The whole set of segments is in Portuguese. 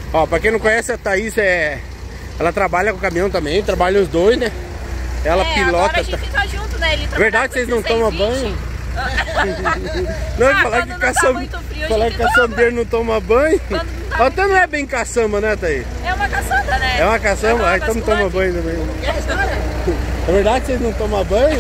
Ó, pra quem não conhece, a Thaís ela trabalha com caminhão também, trabalha os dois, né? Ela pilota. Agora a gente fica junto, né? Ele verdade, vocês não tomam banho? Não, falar que caçambeiro não toma banho. Até não é bem caçamba, né, Thaís? É uma caçamba, né? É uma caçamba, então não toma banho também. É verdade que vocês não tomam banho?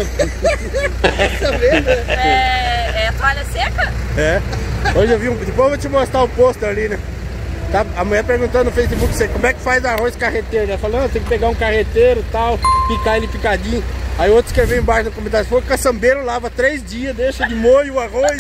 É toalha seca? É. Hoje eu vi depois eu vou te mostrar o pôster ali, né? Tá, a mulher perguntando no Facebook como é que faz arroz carreteiro, né? Falando, tem que pegar um carreteiro e tal, picar ele picadinho. Aí outro escreveu embaixo no comentário, se for caçambeiro, lava 3 dias, deixa de molho o arroz.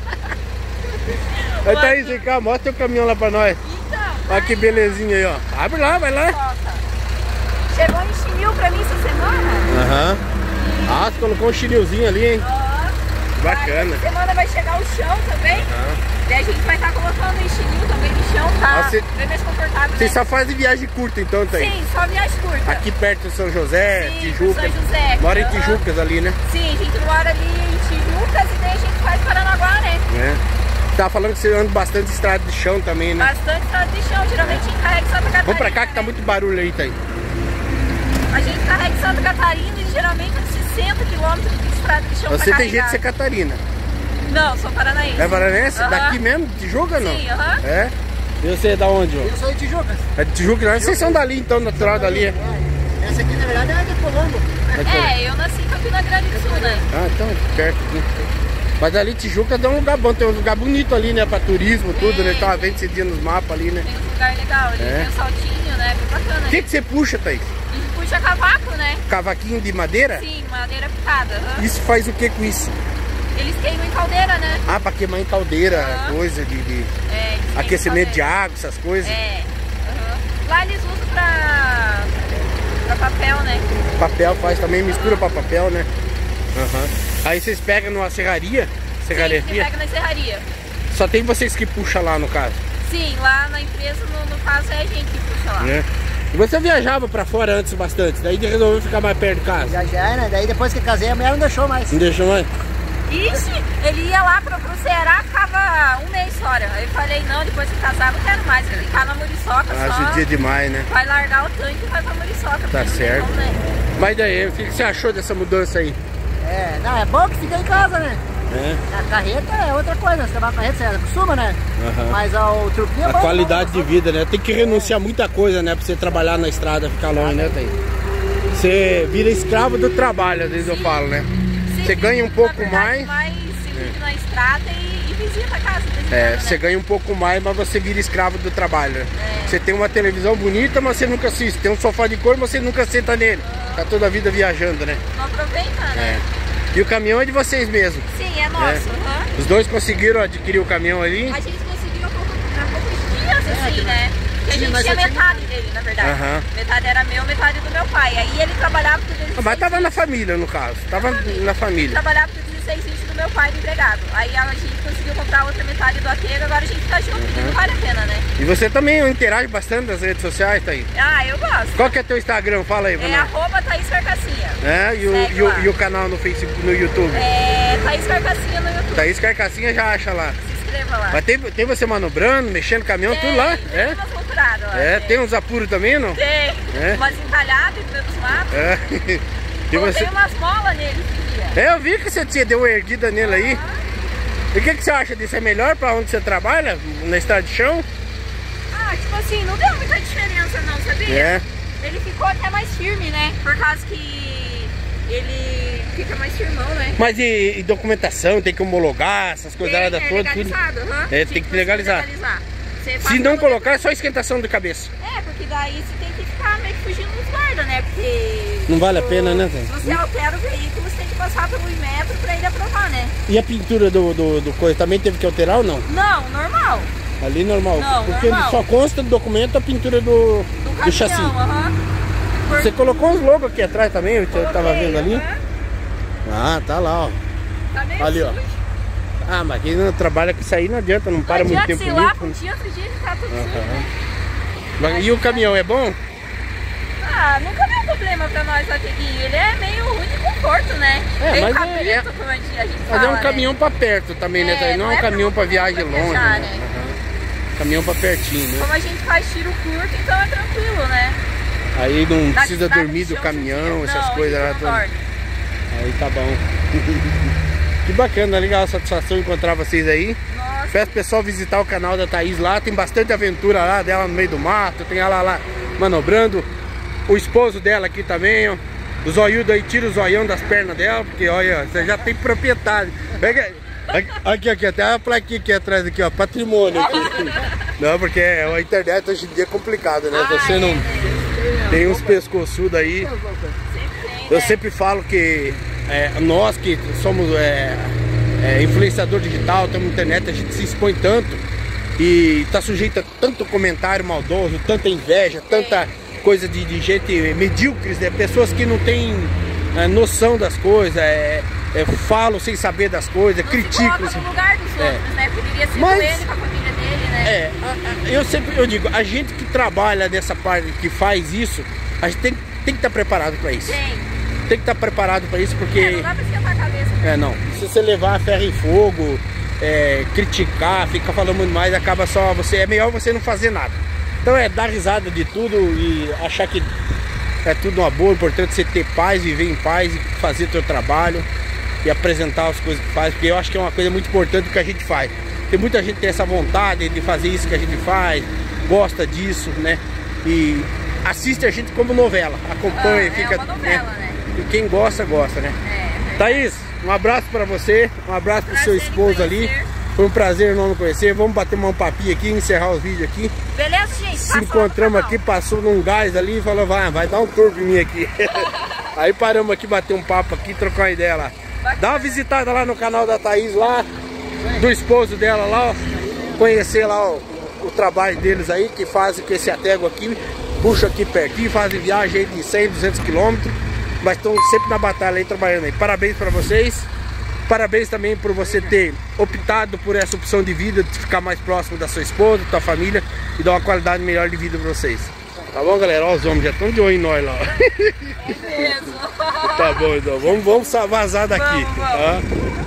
Aí tá aí, vem cá, mostra o caminhão lá pra nós. Então, olha que belezinha aí, ó. Abre lá, vai lá. Chegou em chinil pra mim essa semana. Aham. Ah, você colocou um chinilzinho ali, hein? Bacana. Essa semana vai chegar o chão também. Daí a gente vai estar colocando em chinil também no chão, tá? Bem mais confortável. Você só faz viagem curta então, tá aí? Sim, só viagem curta. Aqui perto de São José, sim, Tijucas. São José. Mora em Tijucas ali, né? Sim, a gente mora ali em Tijucas e daí a gente faz Paranaguá, né? Tá falando que você anda bastante estrada de chão também, né? Bastante estrada de chão, geralmente a gente carrega Santa Catarina. Vamos pra cá que tá muito barulho aí, tá aí. A gente carrega Santa Catarina e geralmente 60 quilômetros de estrada de chão. Você tem jeito de ser Catarina? Não, sou paranaense. É paranaense? Daqui mesmo? Tijuca não? Sim, É? E você é da onde, ó? Eu sou de Tijucas. É de Tijuca, não? Vocês são dali então, natural dali, é? Essa aqui na verdade é de Colombo. Eu nasci em Campina Grande do Sul, né? Ah, então perto aqui. Mas ali Tijuca dá um lugar bom, tem um lugar bonito ali, né? Pra turismo, tudo, né? Tava vendo esse dia nos mapas ali, né? Tem um lugar legal ali, tem um saltinho, né? Bem bacana. O que você puxa, Thaís? A gente puxa cavaco, né? Cavaquinho de madeira? Sim, madeira picada. Isso faz o que com isso? Eles queimam em caldeira, né? Ah, pra queimar em caldeira, coisa de aquecimento de água, essas coisas? Lá eles usam pra papel, né? Papel faz também, mistura pra papel, né? Aí vocês pegam numa serraria? Serraria? Sim, pega na serraria. Só tem vocês que puxam lá, no caso? Sim, lá na empresa, no caso, é a gente que puxa lá. E você viajava pra fora antes bastante, daí resolveu ficar mais perto de casa? Já, né? Daí depois que casei, a mulher não deixou mais. Não deixou mais? Ixi, ele ia lá pro Ceará, ficava um mês fora. Aí eu falei, não, depois de casar não quero mais, vou ficar na Muriçoca só. Judia demais, né? Vai largar o tanque e vai pra Muriçoca. Tá certo. Como, né? Mas daí, o que você achou dessa mudança aí? Não, é bom que fica em casa, né? A carreta é outra coisa, você trabalha com carreta, você acostuma, né? Mas o truquinho é bom. A qualidade de vida, né? Tem que renunciar muita coisa, né? Pra você trabalhar na estrada, ficar longe, né, Thaís? Você vira escravo do trabalho, às vezes eu falo, né? Você ganha um pouco mais. Na estrada e visita a casa. Você ganha um pouco mais, mas você vira escravo do trabalho, né? Você tem uma televisão bonita, mas você nunca assiste. Tem um sofá de cor, mas você nunca senta nele. Tá toda a vida viajando, né? Não aproveita, né? E o caminhão é de vocês mesmo? Sim, é nosso. Os dois conseguiram adquirir o caminhão ali? A gente conseguiu há poucos dias, assim, né? Porque a gente tinha metade dele, na verdade. Metade era meu, metade do meu pai. Aí ele trabalhava por 16 Mas tava na família, no caso. Tava na família. Trabalhava por 16 20 do meu pai do empregado. Aí a gente conseguiu comprar a outra metade do atego, agora a gente tá junto, porque não vale a pena, né? E você também interage bastante nas redes sociais, Thaís? Eu gosto. Qual que é teu Instagram? Fala aí, É @Thaís Carcassinha. E o canal no Facebook, no YouTube? É Thaís Carcassinha no YouTube. Thaís Carcassinha já acha lá. Se inscreva lá. Mas tem você manobrando, mexendo no caminhão, tudo lá? Tem umas loucuradas lá. Tem uns apuros também, não? Tem. Umas encalhadas em meio dos matos. E você... Tem umas molas nele esse dia. Eu vi que você deu uma erguida nele aí. E o que você acha disso? É melhor pra onde você trabalha? Na estrada de chão? Tipo assim, não deu muita diferença não, sabia? Ele ficou até mais firme, né? Por causa que ele fica mais firmão, né? Mas e documentação? Tem que homologar essas coisas todas? Legalizado, tem que legalizar. Se não colocar, é só esquentação de cabeça. Porque daí você tem que ficar meio que fugindo dos guardas, né? Porque... Não vale a pena, né? Se você altera o veículo, você tem que passar pelo Inmetro pra ele aprovar, né? E a pintura do coisa também teve que alterar ou não? Não, normal. Ali normal? Não, porque normal. Só consta do documento a pintura do chassi. Você colocou uns logos aqui atrás também, eu tava vendo ali. Tá lá, ó. Tá meio ali, ó. Mas quem não trabalha com isso aí não adianta, não para muito tempo. Sei lá, um dia, outro dia ele tá tudo sujo. E o caminhão é bom? Nunca deu problema pra nós, Ateguinho. Ele é meio ruim de conforto, né? Meio cabrito, como a gente fala, mas é um caminhão pra perto também, né? Não é um caminhão pra viagem longe. caminhão pra pertinho, né? Como a gente faz tiro curto, então é tranquilo, né? Aí não Na precisa estrada dormir de do chão, caminhão, não, essas coisas lá. não dorme. Aí tá bom. Que bacana, legal, satisfação encontrar vocês aí. Nossa. Peço pro pessoal visitar o canal da Thaís lá, tem bastante aventura lá dela no meio do mato, tem ela lá manobrando. O esposo dela aqui também, ó. O zoiudo aí tira o zoião das pernas dela, porque olha, você já tem propriedade. Pega aqui, até a plaquinha aqui atrás aqui, ó, patrimônio aqui. Não, porque a internet hoje em dia é complicado, né? Você não tem uns pescoçudos aí. Eu sempre falo que nós que somos influenciador digital, estamos na internet, a gente se expõe tanto e tá sujeito a tanto comentário maldoso, tanta inveja, tanta coisa de gente medíocres, né? Pessoas que não têm noção das coisas, falam sem saber das coisas, criticam. No lugar dos outros, né? Poderia ser ele com a família dele, né? Eu digo, a gente que trabalha nessa parte, que faz isso, a gente tem que estar preparado para isso. Tem que estar preparado para isso, porque... não dá pra esquentar a cabeça. não. Se você levar a ferro e fogo, criticar, ficar falando muito mais, acaba só você... É melhor você não fazer nada. Então dar risada de tudo e achar que é tudo uma boa. O importante é você ter paz, viver em paz e fazer seu trabalho e apresentar as coisas que faz, porque eu acho que é uma coisa muito importante que a gente faz. Tem muita gente que tem essa vontade de fazer isso que a gente faz, gosta disso, né? E assiste a gente como novela, acompanha, fica... É uma novela, né? E quem gosta, gosta, né? Thaís, um abraço pra você, um abraço pro seu esposo ali. Foi um prazer enorme conhecer. Vamos bater um papinho aqui, encerrar os vídeos aqui. Beleza, gente? Se encontramos aqui, passou num gás ali e falou, vai dar um tour em mim aqui. Aí paramos aqui, bater um papo aqui, trocar uma ideia lá. Dá uma visitada lá no canal da Thaís lá, do esposo dela lá, ó. Conhecer lá ó, o trabalho deles aí, que fazem com esse atego aqui, puxa aqui pertinho, fazem viagem aí de 100, 200 quilômetros. Mas estão sempre na batalha aí, trabalhando aí. Parabéns pra vocês. Parabéns também por você ter optado por essa opção de vida, de ficar mais próximo da sua esposa, da sua família e dar uma qualidade melhor de vida pra vocês. Tá bom, galera? Ó, os homens já estão de olho em nós lá. É mesmo. Tá bom, então. Vamos vazar daqui. Vamos. Tá?